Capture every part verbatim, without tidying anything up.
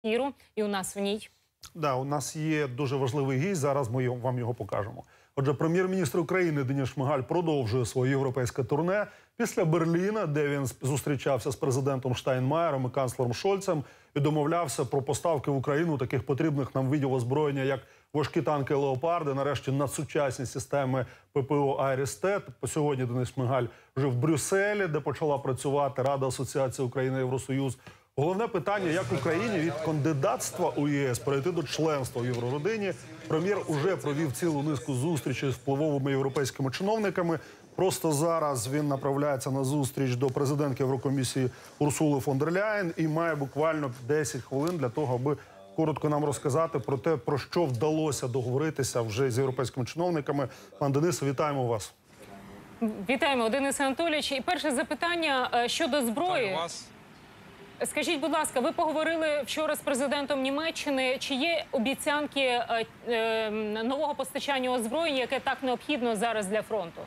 ефіру, і у нас в ній. Да, у нас є дуже важливий гість, зараз ми вам його покажемо. Отже, прем'єр-міністр України Денис Шмигаль продовжує своє європейське турне. Після Берліна, де він зустрічався з президентом Штайнмаєром і канцлером Шольцем, і домовлявся про поставки в Україну таких потрібних нам видів озброєння, як важкі танки «Леопарди», нарешті надсучасні системи ППО «Айріс-Т». Сьогодні Денис Шмигаль вже в Брюсселі, де почала працювати Рада асоціації Україна-Євросоюз. Головне питання, як Україні від кандидатства у ЄС перейти до членства в Єврородині. Прем'єр уже провів цілу низку зустрічей з впливовими європейськими чиновниками. Просто зараз він направляється на зустріч до президентки Єврокомісії Урсули фон дер Ляєн і має буквально десять хвилин для того, аби коротко нам розказати про те, про що вдалося договоритися вже з європейськими чиновниками. Пан Денисе, вітаємо вас. Вітаємо, Денисе Анатолійович. І перше запитання щодо зброї. Вітаю вас. Скажіть, будь ласка, ви поговорили вчора з президентом Німеччини. Чи є обіцянки е, е, нового постачання озброєння, яке так необхідно зараз для фронту?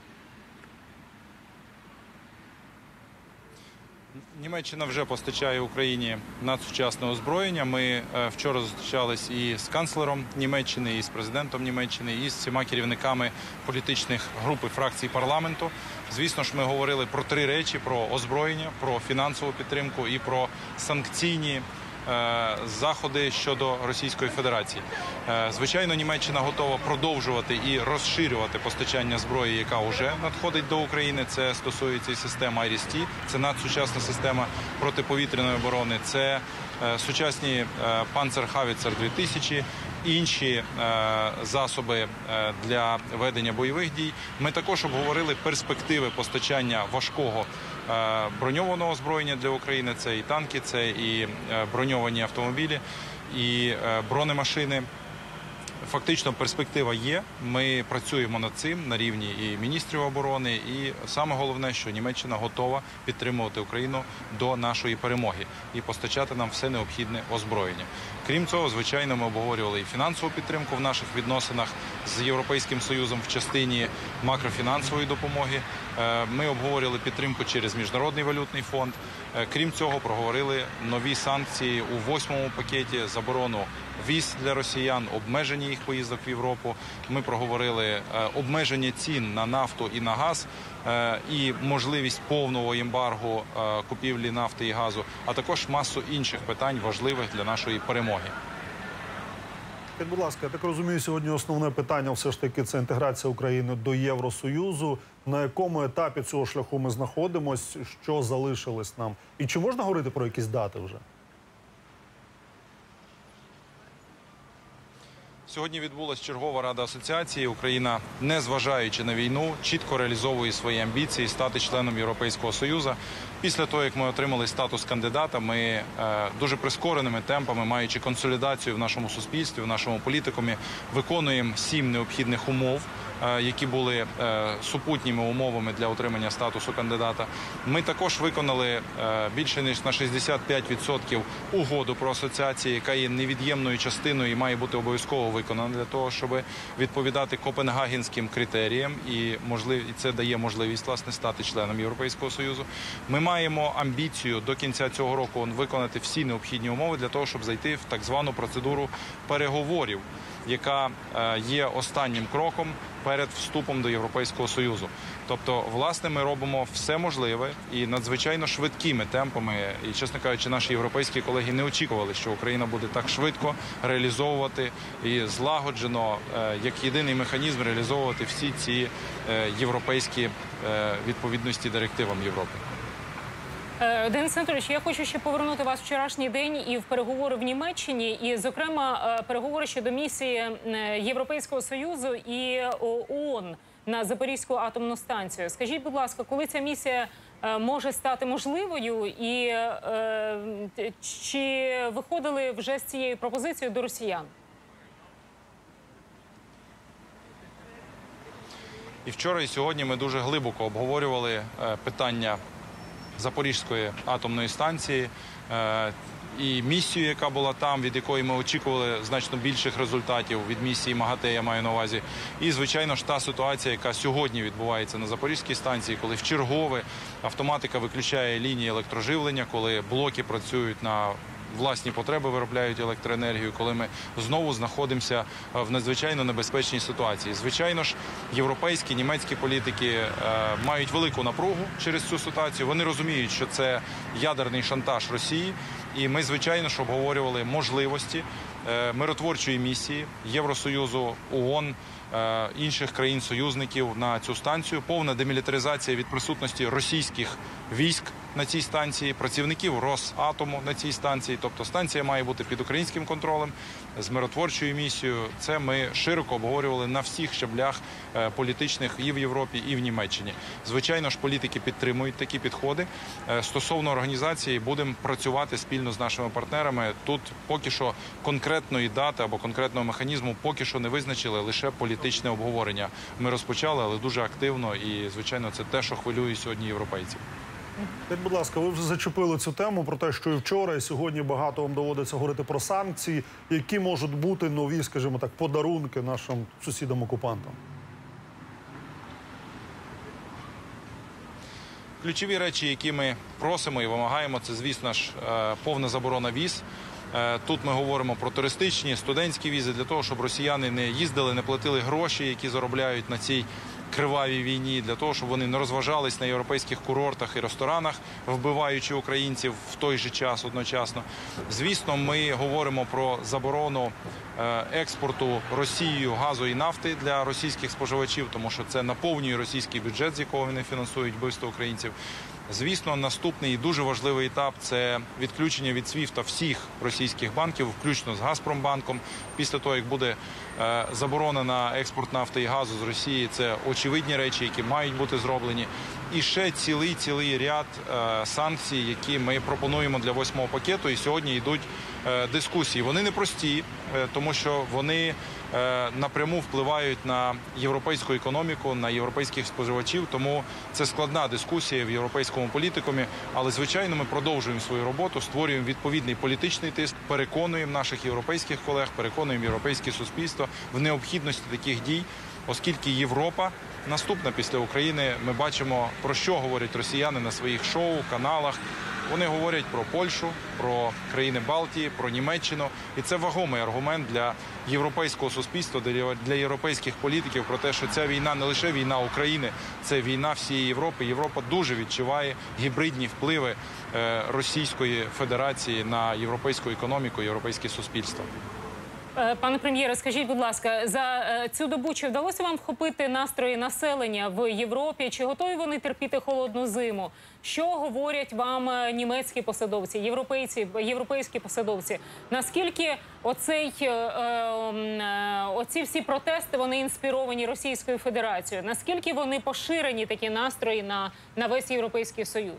Німеччина вже постачає Україні надсучасне озброєння. Ми е, вчора зустрічались і з канцлером Німеччини, і з президентом Німеччини, і з всіма керівниками політичних груп і фракцій парламенту. Звісно ж, ми говорили про три речі: про озброєння, про фінансову підтримку і про санкційні е, заходи щодо Російської Федерації. Е, звичайно, Німеччина готова продовжувати і розширювати постачання зброї, яка вже надходить до України. Це стосується і системи «Айріс-Т», це надсучасна система протиповітряної оборони, це е, сучасні е, «Панцерхавіцер дві тисячі», інші е, засоби е, для ведення бойових дій. Ми також обговорили перспективи постачання важкого е, броньованого озброєння для України. Це і танки, це і е, броньовані автомобілі, і е, бронемашини. Фактично перспектива є, ми працюємо над цим на рівні і міністрів оборони, і саме головне, що Німеччина готова підтримувати Україну до нашої перемоги і постачати нам все необхідне озброєння. Крім цього, звичайно, ми обговорювали і фінансову підтримку в наших відносинах з Європейським Союзом в частині макрофінансової допомоги. Ми обговорювали підтримку через Міжнародний валютний фонд. Крім цього, проговорили нові санкції у восьмому пакеті, заборону віз для росіян, обмеження їх поїздок в Європу. Ми проговорили обмеження цін на нафту і на газ, і можливість повного ембарго купівлі нафти і газу, а також масу інших питань, важливих для нашої перемоги. Так, будь ласка, я так розумію, сьогодні основне питання все ж таки це інтеграція України до Євросоюзу. На якому етапі цього шляху ми знаходимося, що залишилось нам? І чи можна говорити про якісь дати вже? Сьогодні відбулася чергова Рада асоціації. Україна, незважаючи на війну, чітко реалізовує свої амбіції стати членом Європейського Союзу. Після того, як ми отримали статус кандидата, ми е, дуже прискореними темпами, маючи консолідацію в нашому суспільстві, в нашому політикумі, виконуємо сім необхідних умов, е, які були е, супутніми умовами для отримання статусу кандидата. Ми також виконали е, більше ніж на шістдесят п'ять відсотків угоду про асоціацію, яка є невід'ємною частиною і має бути обов'язково виконана для того, щоб відповідати копенгагенським критеріям, і, можлив... і це дає можливість, власне, стати членом Європейського Союзу. Ми маємо амбіцію до кінця цього року виконати всі необхідні умови для того, щоб зайти в так звану процедуру переговорів, яка є останнім кроком перед вступом до Європейського Союзу. Тобто, власне, ми робимо все можливе і надзвичайно швидкими темпами. І, чесно кажучи, наші європейські колеги не очікували, що Україна буде так швидко реалізовувати і злагоджено, як єдиний механізм, реалізовувати всі ці європейські відповідності директивам Європи. Денис Анатолійович, я хочу ще повернути вас в вчорашній день і в переговори в Німеччині, і, зокрема, переговори щодо місії Європейського Союзу і ООН на Запорізьку атомну станцію. Скажіть, будь ласка, коли ця місія може стати можливою, і е, чи виходили вже з цією пропозицією до росіян? І вчора, і сьогодні ми дуже глибоко обговорювали питання Запорізької атомної станції і місію, яка була там, від якої ми очікували значно більших результатів, від місії МАГАТЕ, я маю на увазі. І, звичайно ж, та ситуація, яка сьогодні відбувається на Запорізькій станції, коли вчергове автоматика виключає лінії електроживлення, коли блоки працюють на власні потреби виробляють електроенергію, коли ми знову знаходимося в надзвичайно небезпечній ситуації. Звичайно ж, європейські, німецькі політики е, мають велику напругу через цю ситуацію. Вони розуміють, що це ядерний шантаж Росії, і ми, звичайно ж, обговорювали можливості е, миротворчої місії Євросоюзу, ООН, е, інших країн-союзників на цю станцію, повна демілітаризація від присутності російських військ на цій станції, працівників Росатому на цій станції. Тобто станція має бути під українським контролем з миротворчою місією. Це ми широко обговорювали на всіх щаблях е, політичних і в Європі, і в Німеччині. Звичайно ж, політики підтримують такі підходи. Е, стосовно організації, будемо працювати спільно з нашими партнерами. Тут поки що конкретної дати або конкретного механізму поки що не визначили, лише політичне обговорення. Ми розпочали, але дуже активно, і, звичайно, це те, що хвилює сьогодні європейців. Скажіть, будь ласка, ви вже зачепили цю тему про те, що і вчора, і сьогодні багато вам доводиться говорити про санкції, які можуть бути нові, скажімо так, подарунки нашим сусідам-окупантам. Ключові речі, які ми просимо і вимагаємо, це, звісно ж, повна заборона віз. Тут ми говоримо про туристичні, студентські візи, для того, щоб росіяни не їздили, не платили гроші, які заробляють на цій кривавій війні, для того, щоб вони не розважались на європейських курортах і ресторанах, вбиваючи українців в той же час одночасно. Звісно, ми говоримо про заборону експорту Росією газу і нафти для російських споживачів, тому що це наповнює російський бюджет, з якого вони фінансують вбивство українців. Звісно, наступний і дуже важливий етап – це відключення від свіфта всіх російських банків, включно з Газпромбанком. Після того, як буде е, заборона на експорт нафти і газу з Росії, це очевидні речі, які мають бути зроблені. І ще цілий-цілий ряд е, санкцій, які ми пропонуємо для восьмого пакету, і сьогодні йдуть е, дискусії. Вони непрості, е, тому що вони е, напряму впливають на європейську економіку, на європейських споживачів, тому це складна дискусія в європейському політикумі, але, звичайно, ми продовжуємо свою роботу, створюємо відповідний політичний тиск, переконуємо наших європейських колег, переконуємо європейське суспільство в необхідності таких дій, оскільки Європа наступна після України. Ми бачимо, про що говорять росіяни на своїх шоу, каналах. Вони говорять про Польщу, про країни Балтії, про Німеччину. І це вагомий аргумент для європейського суспільства, для європейських політиків про те, що ця війна не лише війна України, це війна всієї Європи. Європа дуже відчуває гібридні впливи Російської Федерації на європейську економіку, європейське суспільство. Пане прем'єре, скажіть, будь ласка, за цю добу чи вдалося вам вхопити настрої населення в Європі? Чи готові вони терпіти холодну зиму? Що говорять вам німецькі посадовці, європейці, європейські посадовці? Наскільки оцей, е, е, оці всі протести, вони інспіровані Російською Федерацією? Наскільки вони поширені, такі настрої, на, на весь Європейський Союз?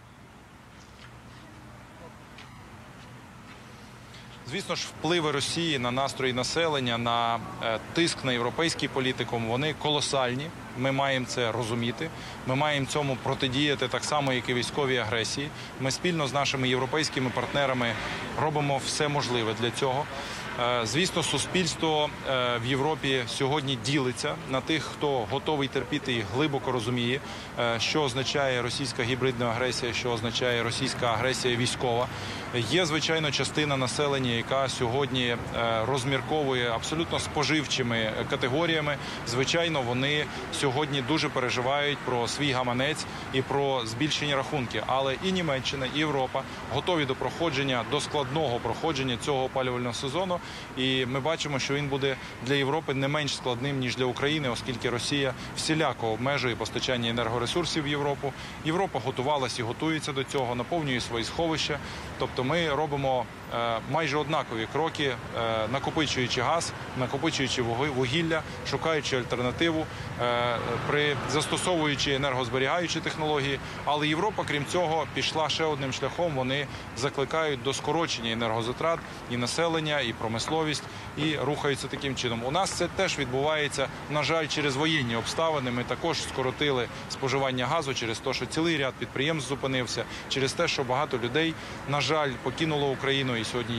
Звісно ж, впливи Росії на настрої населення, на е, тиск на європейський політикум, вони колосальні. Ми маємо це розуміти. Ми маємо цьому протидіяти так само, як і військовій агресії. Ми спільно з нашими європейськими партнерами робимо все можливе для цього. Е, звісно, суспільство е, в Європі сьогодні ділиться на тих, хто готовий терпіти і глибоко розуміє, е, що означає російська гібридна агресія, що означає російська агресія військова. Є, звичайно, частина населення, яка сьогодні е, розмірковує абсолютно споживчими категоріями. Звичайно, вони сьогодні дуже переживають про свій гаманець і про збільшені рахунки. Але і Німеччина, і Європа готові до проходження, до складного проходження цього опалювального сезону. І ми бачимо, що він буде для Європи не менш складним, ніж для України, оскільки Росія всіляко обмежує постачання енергоресурсів в Європу. Європа готувалася і готується до цього, наповнює свої сховища. Тобто ми робимо е, майже однакові кроки, е, накопичуючи газ, накопичуючи вугілля, шукаючи альтернативу, е, при застосовуючи енергозберігаючі технології. Але Європа, крім цього, пішла ще одним шляхом. Вони закликають до скорочення енергозатрат і населення, і промисловість, і рухаються таким чином. У нас це теж відбувається, на жаль, через воєнні обставини. Ми також скоротили споживання газу через те, що цілий ряд підприємств зупинився, через те, що багато людей, на жаль, покинуло Україну і сьогодні є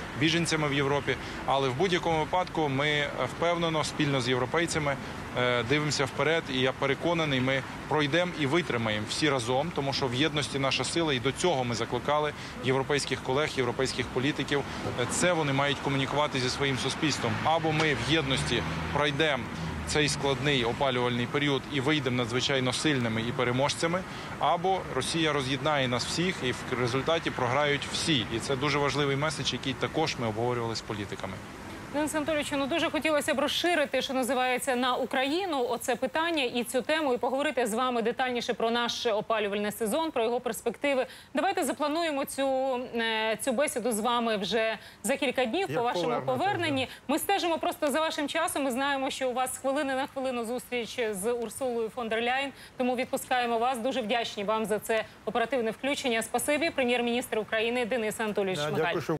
біженцями в Європі. Але в будь-якому випадку ми впевнено спільно з європейцями дивимося вперед, і я переконаний, ми пройдемо і витримаємо всі разом, тому що в єдності наша сила, і до цього ми закликали європейських колег, європейських політиків. Це вони мають комунікувати зі своїм суспільством. Або ми в єдності пройдемо цей складний опалювальний період і вийдемо надзвичайно сильними і переможцями, або Росія роз'єднає нас всіх і в результаті програють всі. І це дуже важливий меседж, який також ми обговорювали з політиками. Денис Анатолійович, ну дуже хотілося б розширити, що називається, на Україну оце питання і цю тему, і поговорити з вами детальніше про наш опалювальний сезон, про його перспективи. Давайте заплануємо цю, цю бесіду з вами вже за кілька днів. Як по вашому повернете, поверненні. да. Ми стежимо просто за вашим часом. Ми знаємо, що у вас з хвилини на хвилину зустріч з Урсулою фон дер Ляєн, тому відпускаємо вас. Дуже вдячні вам за це оперативне включення. Спасибі, прем'єр-міністр України Денис Анатолійович Шмигаль. Дякую, що